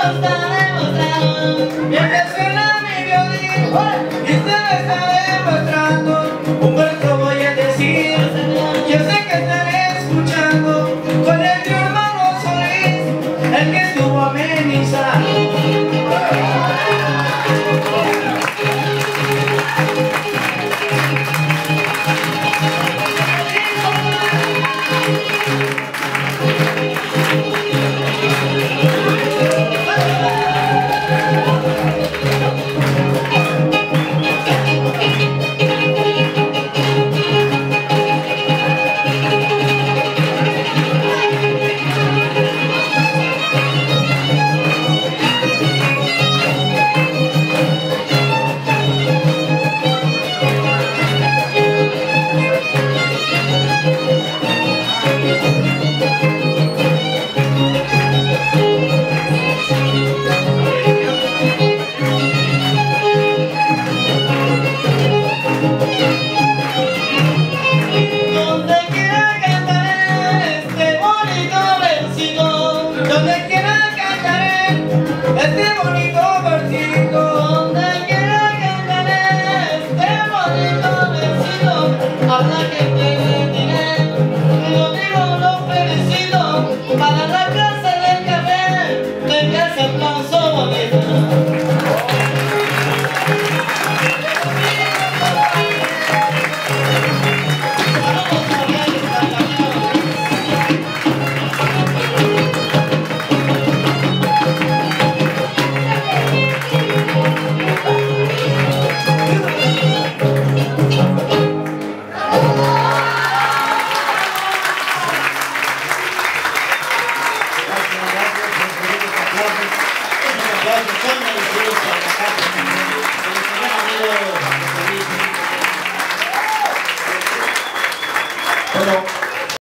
está demostrando. Mientras suena mi violín y se me está demostrando, un verso voy a decir. Yo sé que estaré escuchando con el mi hermano Solís, el que estuvo amenizando. Habla que te diré, lo digo, lo felicito, para la casa del café, venga ese aplauso bonito. Gracias,